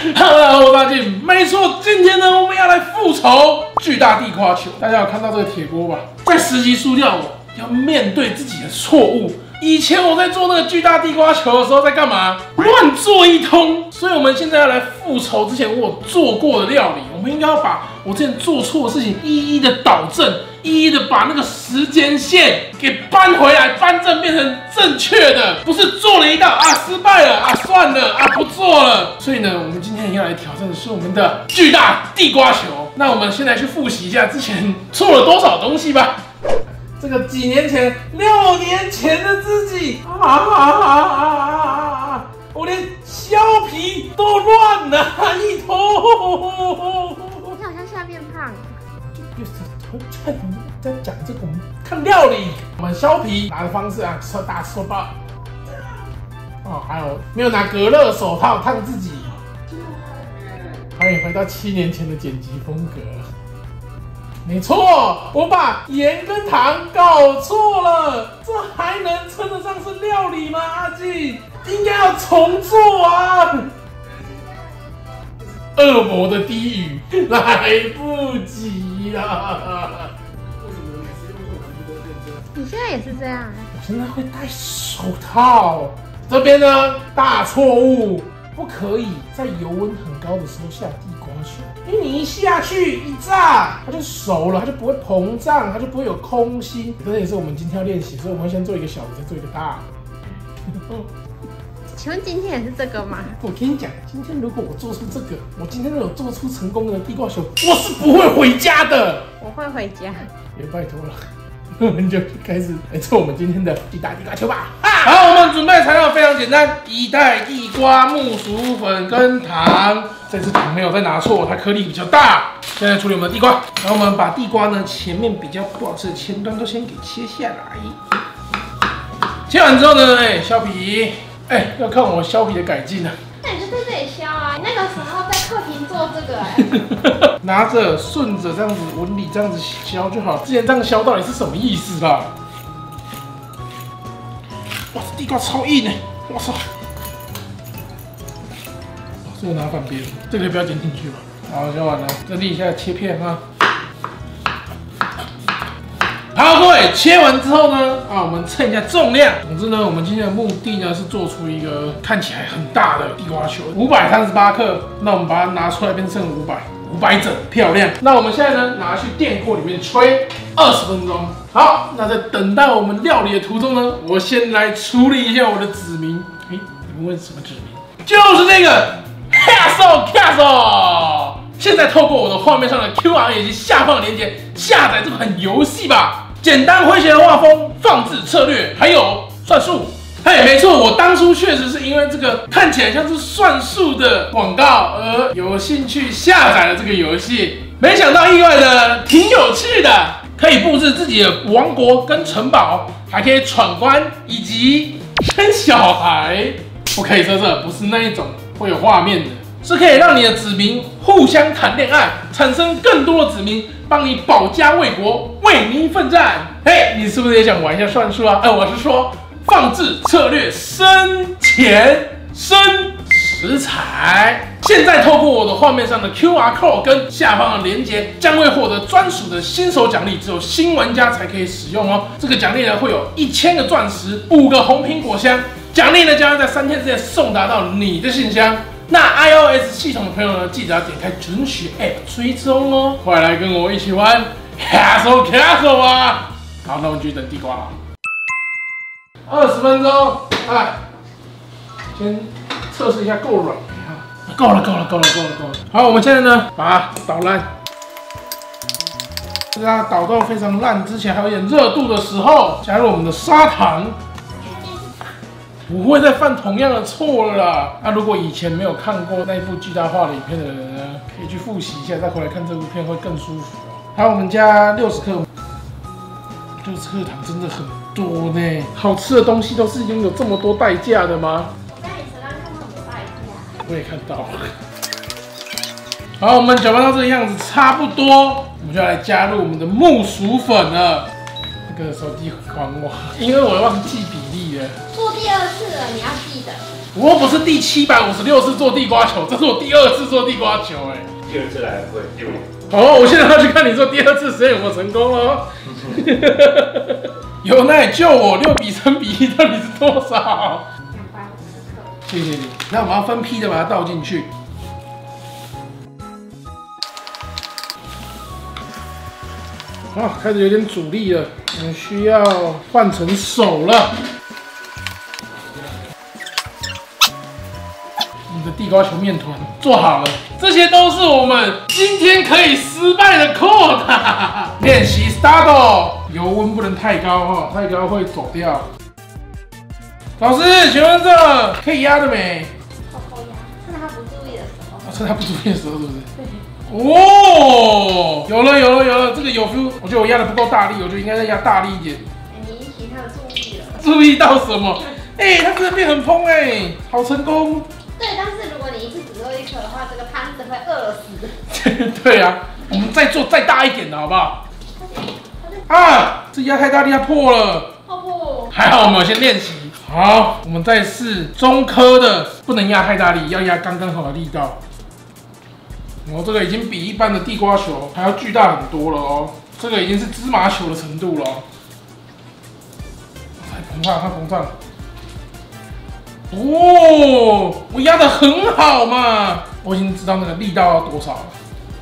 Hello， 我是阿进，没错，今天呢我们要来复仇巨大地瓜球。大家有看到这个铁锅吧？在10级输掉，我要面对自己的错误。以前我在做那个巨大地瓜球的时候在干嘛？乱做一通。所以我们现在要来复仇之前我有做过的料理，我们应该要把我之前做错的事情一一的导正，一一的把那个时间线给搬回来，搬正变成正确的，不是做了一道啊失败了啊算了啊不做了。所以呢，我们今天要来挑战的是我们的巨大地瓜球。那我们先来去复习一下之前做了多少东西吧。这个几年前，6年前的自己我连削皮都乱了一通。 你好像现在变胖。 在讲这个，我们看料理，我们削皮拿的方式啊，大搓爆。哦，还有没有拿隔热手套烫自己？欢迎回到7年前的剪辑风格。没错，我把盐跟糖搞错了，这还能称得上是料理吗？阿纪应该要重做啊！恶魔的低语来不及了。 你现在也是这样？ 我现在会戴手套。这边呢，大错误，不可以在油温很高的时候下地瓜球，因为你一下去一炸，它就熟了，它就不会膨胀，它就不会有空心。这也是我们今天要练习，所以我们会先做一个小的，再做一个大的。 请问今天也是这个吗？ 我跟你讲，今天如果我做出这个，我今天有做出成功的地瓜球，我是不会回家的。 我会回家。 也拜托了。我们就开始来做我们今天的巨大地瓜球吧。好，我们准备材料非常简单：一袋地瓜、木薯粉跟糖。这次糖没有再拿错，它颗粒比较大。现在处理我们的地瓜，然后我们把地瓜呢前面比较不好吃的前端都先给切下来。切完之后呢，削皮。要看我削皮的改进啊。 那你就在这里削啊！你那个时候在客厅做这个拿着顺着这样子纹理这样子削就好。之前这样削到底是什么意思啦？哇，这地瓜超硬哎！我操！这个拿反边，这个不要剪进去吧。好，削完了，整理一下切片哈。好，各位，切完之后呢，我们称一下重量。总之呢，我们今天的目的呢是做出一个看起来很大的地瓜球，538克。那我们把它拿出来变成500整，漂亮。那我们现在呢，拿去电锅里面吹20分钟。好，那在等待我们料理的途中呢，我先来处理一下我的指名。你们问什么指名？就是这个 Castle。现在透过我的画面上的 QR 以及下方的链接下载这款游戏吧。简单诙谐的画风，放置策略，还有算术。没错，我当初确实是因为这个看起来像是算术的广告而有兴趣下载了这个游戏。没想到意外的挺有趣的，可以布置自己的王国跟城堡，还可以闯关以及生小孩。不可以说这不是那一种会有画面的。是可以让你的子民互相谈恋爱，产生更多的子民，帮你保家卫国，为民奋战。你是不是也想玩一下算术啊？我是说放置策略，生钱生食材。现在透过我的画面上的 QR code 跟下方的连结，将会获得专属的新手奖励，只有新玩家才可以使用哦。这个奖励呢会有1000个钻石，5个红苹果箱，奖励呢将会在3天之内送达到你的信箱。那 iOS 系统的朋友呢，记得要点开准许 App 追踪哦。快来跟我一起玩 Castle 啊！好，那我们继续等地瓜了。20分钟，先测试一下够软没？够了。好，我们现在呢，把它捣烂。在它捣到非常烂之前，还有一点热度的时候，加入我们的砂糖。不会再犯同样的错了啦。那如果以前没有看过那一部巨大化的影片的人呢，可以去复习一下，再回来看这部片会更舒服。还有我们加60克糖，真的很多呢。好吃的东西都是拥有这么多代价的吗？ 我在你身上看到很多代价。 我也看到了。好，我们搅拌到这个样子差不多，我们就来加入我们的木薯粉了。那个手机还我，因为我忘记比例了。 做第2次了，你要记得。 我不是第756次做地瓜球，这是我第2次做地瓜球哎。 第2次来会丢。 好，我现在要去看你做第2次实验有没有成功喽。有奈救我，6比3比1到底是多少？250 克。 谢谢你。那我们要分批的把它倒进去。啊，开始有点阻力了，我们需要换成手了。你的地瓜球面团做好了，这些都是我们今天可以失败的quota。练习 start， 油温不能太高哈，太高会走掉。老师，请问这可以压的没？ 偷压，趁他不注意的时候。 趁他不注意的时候，是不是？ 对。 哦，有了，这个有 feel。我觉得我压的不够大力，我觉得应该再压大力一点。 你引起他的注意了。 注意到什么？它真的变很蓬好成功。 对，但是如果你一次只做1颗的话，这个摊子会饿死。 对啊，我们再做再大一点的好不好？啊，这压太大力，它破了。 不， 还好我们有先练习。好，我们再试中颗的，不能压太大力，要压刚刚好的力道。这个已经比一般的地瓜球还要巨大很多了哦，这个已经是芝麻球的程度了哦。太膨胀。哦，我压得很好嘛，我已经知道那个力道要多少了。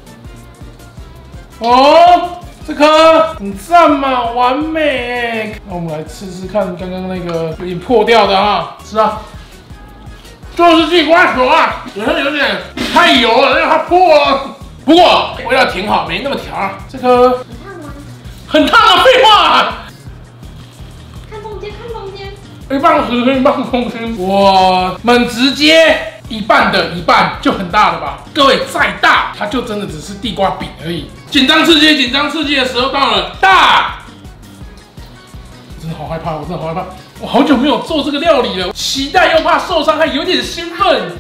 哦，这颗很赞嘛，完美。那我们来吃吃看刚刚那个有点破掉的啊，吃啊。就是地瓜球啊，有点太油了，让它破了。不过味道挺好，没那么甜啊。这颗很烫吗？ 很烫啊，废话。 看中间。 一半空心，我们直接一半的一半就很大了吧？各位再大，它就真的只是地瓜饼而已。紧张刺激的时候到了，大！我真的好害怕，我好久没有做这个料理了，期待又怕受伤，还有点兴奋。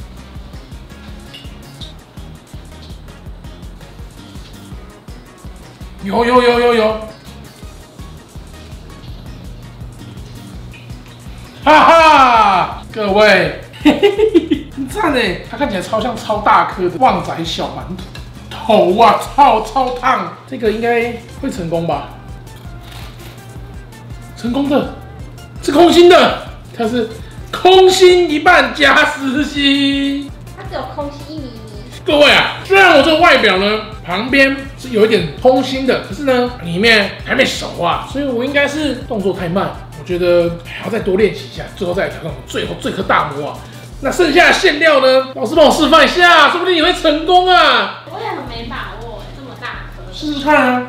有。哈哈，各位，很赞哎！它看起来超像超大颗的旺仔小馒头头啊，超烫！这个应该会成功吧？成功的，是空心的，它是空心一半加实心。 它只有空心1厘米。 各位啊，虽然我这个外表呢旁边是有一点空心的，可是呢里面还没熟啊，所以我应该是动作太慢。我觉得还要再多练习一下，最后再来挑战我们最后这颗大魔啊！那剩下的馅料呢？老师帮我示范一下，说不定你会成功啊！ 我也很没把握，这么大颗。 试试看啊！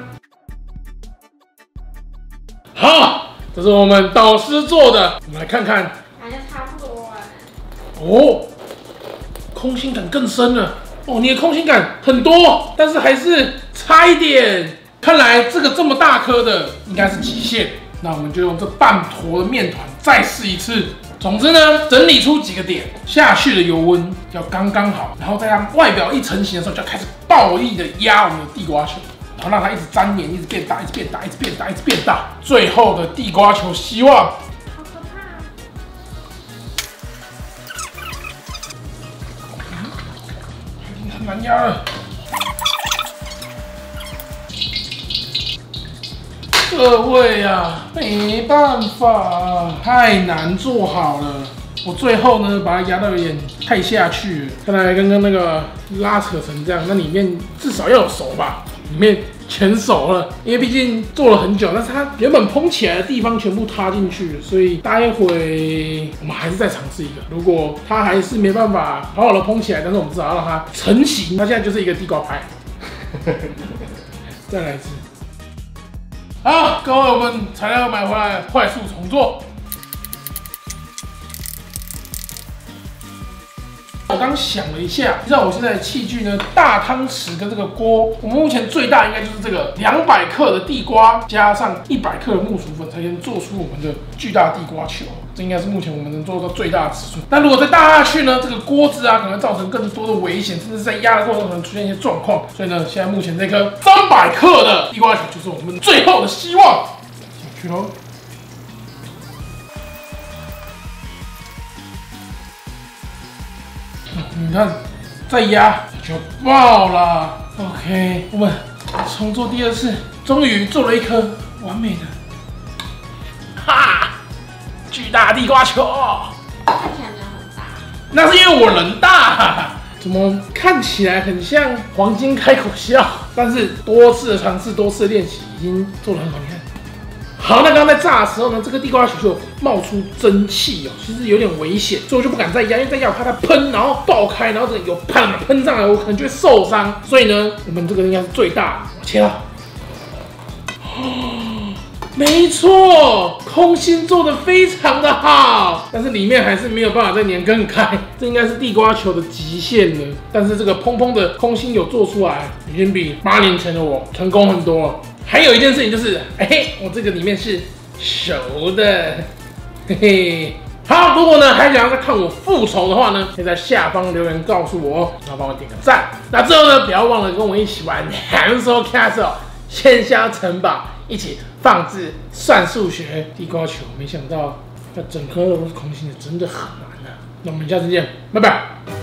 好，这是我们导师做的，我们来看看。 好像差不多哦，空心感更深了。哦，你的空心感很多，但是还是差一点。看来这个这么大颗的应该是极限。那我们就用这半坨的面团再试一次。总之呢，整理出几个点，下去的油温要刚刚好，然后在它外表一成型的时候，就要开始暴力的压我们的地瓜球，然后让它一直粘黏，一直变大，一直变大，一直变大，一直变大。最后的地瓜球希望， 好可怕！ 很难压了。各位啊，没办法，太难做好了。我最后呢，把它压到有点太下去了。看来刚刚那个拉扯成这样，那里面至少要有熟吧？里面全熟了，因为毕竟做了很久，但是它原本蓬起来的地方全部塌进去了，所以待会我们还是再尝试一个。如果它还是没办法好好的蓬起来，但是我们至少要让它成型，它现在就是一个地瓜派。再来一次。好，各位，我们材料买回来，快速重做。我刚想了一下，知道我现在的器具呢，大汤匙跟这个锅，我们目前最大应该就是这个200克的地瓜加上100克的木薯粉，才能做出我们的巨大地瓜球。这应该是目前我们能做到最大的尺寸。但如果再大下去呢，这个锅子啊，可能造成更多的危险，甚至在压的过程中可能出现一些状况。所以呢，现在目前这颗300克的地瓜球就是我们最后的希望。下去喽。 你看，再压就爆了。OK， 我们重做第二次，终于做了一颗完美的，哈，巨大地瓜球。 看起来没有很大。 那是因为我人大。怎么看起来很像黄金开口笑？但是多次的尝试，多次的练习，已经做得很好。你看，好，那刚刚在炸的时候呢，这个地瓜球就冒出蒸汽哦，其实有点危险，所以我就不敢再压，因为再压我怕它喷，然后爆开，然后有喷上来，我可能就会受伤。所以呢，我们这个应该是最大的，我切了。没错，空心做的非常的好，但是里面还是没有办法再粘更开，这应该是地瓜球的极限了。但是这个蓬蓬的空心有做出来，已经比8年前的我成功很多了。还有一件事情就是，我这个里面是熟的，嘿嘿。好，如果呢还想要再看我复仇的话呢，可以在下方留言告诉我，然后帮我点个赞。那最后呢，不要忘了跟我一起玩 Hansel Castle 仙侠城堡，一起放置算数学地瓜球。没想到要整颗都是空心的，真的很难啊。那我们下次见，拜拜。